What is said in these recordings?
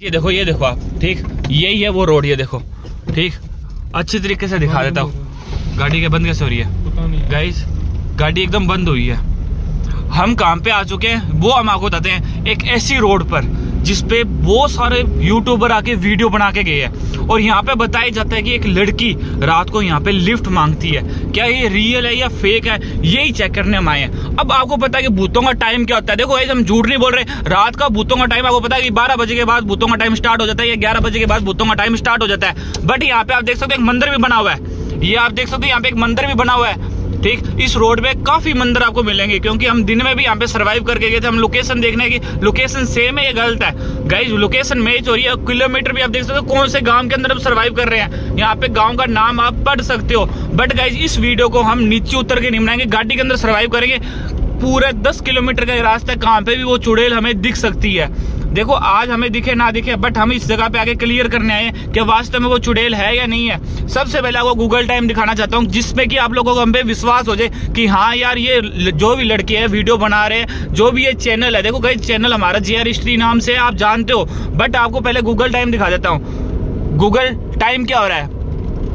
ये देखो आप, ठीक, यही है वो रोड, ये देखो, ठीक, अच्छी तरीके से दिखा देता हूँ। गाड़ी के बंद कैसे हो रही है गाइस? गाड़ी एकदम बंद हुई है। हम कहाँ पे आ चुके हैं वो हम आपको बताते हैं। एक ऐसी रोड पर जिसपे बहुत सारे यूट्यूबर आके वीडियो बना के गए हैं और यहाँ पे बताया जाता है कि एक लड़की रात को यहाँ पे लिफ्ट मांगती है। क्या ये रियल है या फेक है, यही चेक करने हम आए हैं। अब आपको पता है कि भूतों का टाइम क्या होता है। देखो हम झूठ नहीं बोल रहे, रात का भूतों का टाइम आपको पता है कि 12 बजे के बाद भूतों का टाइम स्टार्ट हो जाता है या 11 बजे के बाद भूतों का टाइम स्टार्ट हो जाता है। बट यहाँ पे आप देख सकते हो एक मंदिर भी बना हुआ है। ये आप देख सकते हो यहाँ पे एक मंदिर भी बना हुआ है, ठीक। इस रोड पे काफी मंदिर आपको मिलेंगे क्योंकि हम दिन में भी यहाँ पे सरवाइव करके गए थे। हम लोकेशन देखने की, लोकेशन सेम है या गलत है गाइस? लोकेशन मैच हो रही है। किलोमीटर भी आप देख सकते हो कौन से गांव के अंदर हम सरवाइव कर रहे हैं। यहाँ पे गांव का नाम आप पढ़ सकते हो। बट गाइस इस वीडियो को हम नीचे उतर के नहीं बनाएंगे, गाड़ी के अंदर सरवाइव करेंगे। पूरे 10 किलोमीटर का रास्ता, कहाँ पे भी वो चुड़ैल हमें दिख सकती है। देखो आज हमें दिखे ना दिखे, बट हम इस जगह पे आके क्लियर करने आए हैं कि वास्तव में वो चुड़ैल है या नहीं है। सबसे पहले आपको गूगल टाइम दिखाना चाहता हूँ जिसमें कि आप लोगों को हम पे विश्वास हो जाए कि हाँ यार ये जो भी लड़के हैं वीडियो बना रहे हैं, जो भी ये चैनल है। देखो गाइस चैनल हमारा JR हिस्ट्री नाम से आप जानते हो, बट आपको पहले गूगल टाइम दिखा देता हूँ। गूगल टाइम क्या हो रहा है?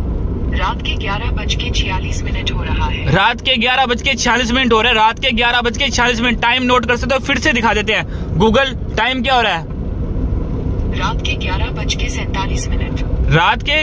रात के 11:46 हो रहा है। रात के 11:46 हो रहा है। रात के 11:46 टाइम नोट कर सकते हो। फिर से दिखा देते हैं, गूगल टाइम क्या हो रहा है? रात के 11:47। रात के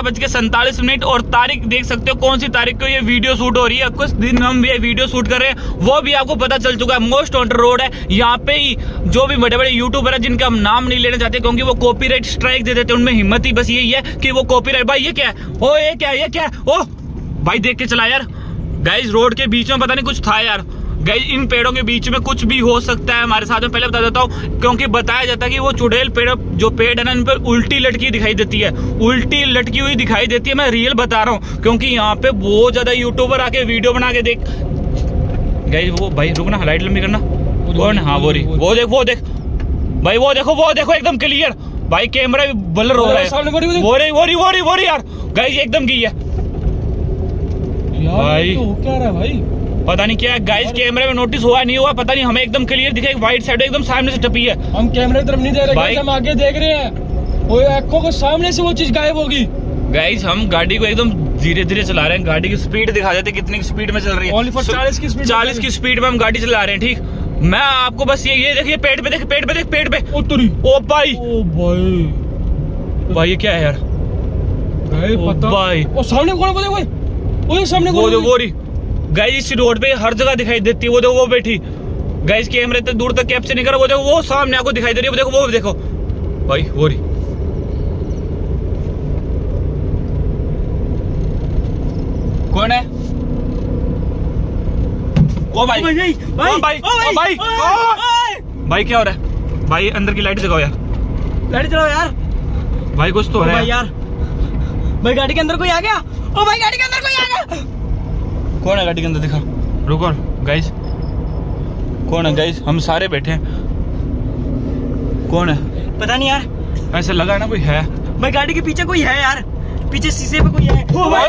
11:47 और तारीख देख सकते हो कौन सी तारीख को ये वीडियो शूट हो रही है। कुछ दिन हम ये वीडियो शूट कर रहे हैं वो भी आपको पता चल चुका है। मोस्ट वांटेड रोड है। यहाँ पे ही जो भी बड़े बड़े यूट्यूबर है जिनका हम नाम नहीं लेना चाहते क्योंकि वो कॉपीराइट स्ट्राइक दे देते हैं, उनमें हिम्मत ही बस यही है कि वो कॉपीराइट। भाई ये क्या है? ओ ये क्या है? ये क्या है? ओ भाई देख के चला यार। गाइस रोड के बीच में पता नहीं कुछ था यार। गाइस इन पेड़ों के बीच में कुछ भी हो सकता है हमारे साथ में। पहले बता देता हूँ क्योंकि बताया जाता है कि वो चुड़ैल पेड़, जो पेड़ है ना, इन पर उल्टी लटकी दिखाई देती है। उल्टी लटकी हुई दिखाई देती है। मैं रियल बता रहा हूँ क्योंकि यहाँ पे बहुत ज्यादा यूट्यूबर आके वीडियो बना के देख। गाइस वो भाई रुकना, लाइट लंबी करना। कौन? हाँ वो देख भाई, वो देखो एकदम क्लियर। भाई कैमरा भी ब्लर हो रहा है। वो रही यार। गाइस एकदम की है भाई। क्या रहा है भाई? पता नहीं क्या है गाइस, कैमरे में नोटिस हुआ नहीं हुआ पता नहीं, हमें एकदम क्लियर दिखा। एक वाइट साइड एकदम सामने से टपी है। हम कैमरे की तरफ नहीं दे रहे, हम आगे देख रहे हैं। वो आंखों के सामने से वो चीज गायब होगी। गाइस हम गाड़ी को एकदम धीरे धीरे चला रहे हैं। गाड़ी की स्पीड दिखा देते कितनी स्पीड में चल रही है। 40 की स्पीड। 40 की स्पीड में हम गाड़ी चला रहे हैं, ठीक। मैं आपको बस ये देखिए, पेड़ पे ओ भाई, ओ भाई ये क्या है यार? भाई वो सामने कौन? वो सामने वो रही। गाइस इस रोड पे हर जगह दिखाई देती है। वो देखो वो बैठी। गाइस कैमरे इतने दूर तक कैप्चर नहीं कर रहा। वो देखो वो सामने आपको दिखाई दे रही है। वो देखो भाई वो रही। कौन है? ओ भाई भाई क्या हो रहा है? भाई अंदर की लाइट जगाओ यार। गाड़ी चलाओ यार। भाई कुछ तो हो रहा है यार। भाई गाड़ी के अंदर कोई आ गया। ओ भाई गाड़ी के अंदर कोई आ गया। कौन है गाड़ी के अंदर? दिखा, रुको गाइस। कौन है गाइस? हम सारे बैठे हैं। कौन है? पता नहीं यार, ऐसा लगा ना कोई है। भाई गाड़ी के पीछे कोई है यार, पीछे शीशे पे कोई है। ओ भाई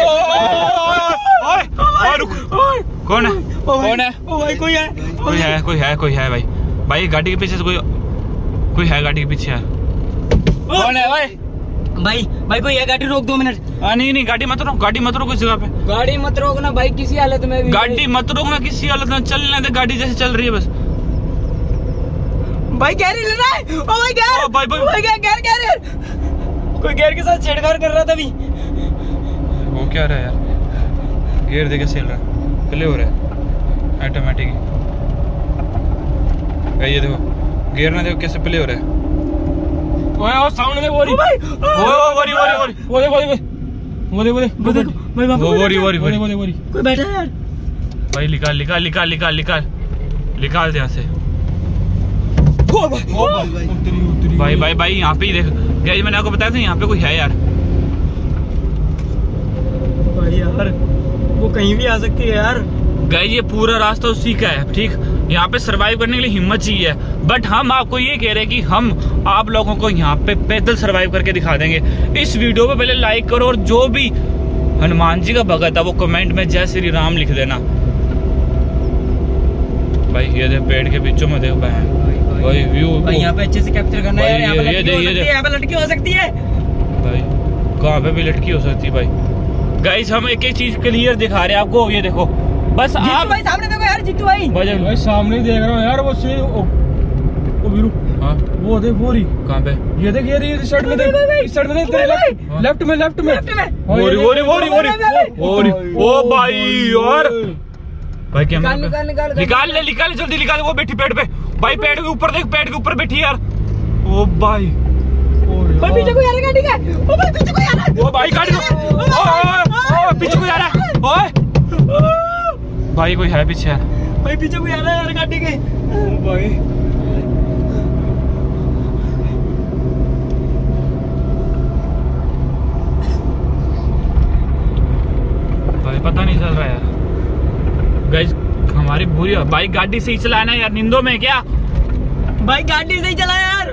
रुक। कौन है? ओ भाई कोई है भाई। भाई गाड़ी के पीछे से कोई है गाड़ी के पीछे यार। कौन है भाई? भाई कोई है, गाड़ी रोक 2 मिनट। नहीं गाड़ी मत रोक इस जगह पे। गाड़ी मत रोकना भाई किसी हालत में भी। गाड़ी मत रोकना किसी हालत में। चलने दे गाड़ी जैसे चल रही है बस। भाई गैर हिल रहा है। ओ भाई गैर। भाई गैर। कोई गैर के साथ छेड़छाड़ कर रहा था अभी। वो क्या रहा है यार? गियर देके चल रहा है, प्ले हो रहा है ऑटोमेटिक। ये देखो गियर ना देखो कैसे प्ले हो रहा है। वो सामने में वो रही। कोई बैठा है यार। भाई निकाल दे यहाँ से। भाई यहाँ पे ही देख। गाइस मैंने आपको बताया था यहाँ पे कोई है यार। भाई यार वो कहीं भी आ सकती है यार। गाइस ये पूरा रास्ता उसी का है, ठीक। यहाँ पे सरवाइव करने के लिए हिम्मत चाहिए। बट हम आपको ये कह रहे हैं कि हम आप लोगों को यहाँ पे पैदल सरवाइव करके दिखा देंगे। इस वीडियो पे पहले लाइक करो और जो भी हनुमान जी का भगत है वो कमेंट में जय श्री राम लिख देना। भाई ये देख पेड़ के बीचों में देखो। भाई व्यू भाई यहाँ पे अच्छे से कैप्चर करना है यार। यहाँ पे ये लड़की हो सकती है, यहाँ पे लड़की हो सकती है भाई, कहाँ पे भी लड़की हो सकती है भाई। गाइस हम एक एक चीज क्लियर दिखा रहे हैं आपको, ये देखो बस जीतू आप भाई सामने देखो यार, जीतू भाई भाई सामने ही देख रहा हूँ यार, वो से ओ वीरू, हाँ वो देख वो रही, कहाँ पे? ये देख ये रही साइड में, देख इस साइड में देख, तेरे लेफ्ट में लेफ्ट में वो रही ओ भाई यार भाई कैमरा निकाल ले जल्दी निकाल। वो बैठी पेड़ पे भाई, पेड़ के ऊपर देख, पेड़ के ऊपर बैठी यार। ओ भाई भाई पीछे कोई आ रहा है गाड़ी का, ओ भाई पीछे कोई आ रहा है, ओ भाई गाड़ी ओ पीछे कोई आ रहा है, ओए भाई कोई है पीछे यार, भाई पीछे कोई आ रहा है यार गाड़ी के। ओ भाई भाई पता नहीं चल रहा यार। गाइस हमारी बुरी बाइक गाड़ी से ही चलाना यार, नींदों में क्या भाई गाड़ी से ही चला यार।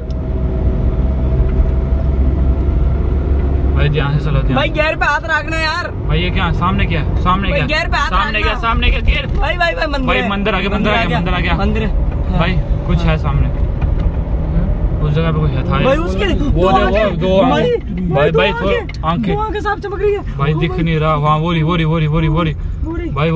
भाई ध्यान से चलो, भाई गियर पे हाथ रखना यार। भाई ये क्या सामने क्या सामने भाई क्या गियर पे हाथ सामने रखना। क्या सामने क्या गियर भाई भाई भाई मंदिर भाई है। मंदिर आ गया मंदिर आ गया मंदिर भाई कुछ है सामने, उस जगह पे कुछ है था भाई उसके वो दो भाई आंखें आंखें साफ चमक रही है भाई, दिख नहीं रहा वहाँ, वो रही भाई वो रही भाई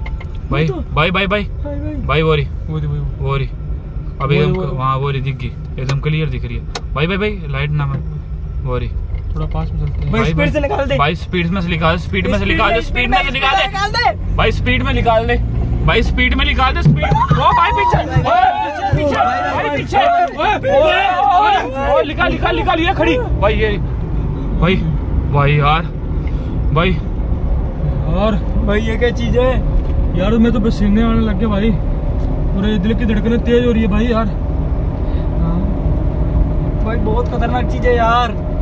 वो रही अब एकदम वहाँ वो रही दिख गई, एकदम क्लियर दिख रही है भाई लाइट ना वो रही। थोड़ा पास में चलते हैं भाई स्पीड से निकाल दे भाई, स्पीड में से निकाल दे भाई, स्पीड में निकाल दे भाई, स्पीड में निकाल दे स्पीड। ओ भाई पीछे निकाल ये खड़ी भाई, ये भाई यार भाई ये क्या चीज है यार, मैं तो पसीने आने लग गया भाई, पूरे दिल की धड़कनें तेज हो रही है भाई यार। भाई बहुत खतरनाक चीज है यार।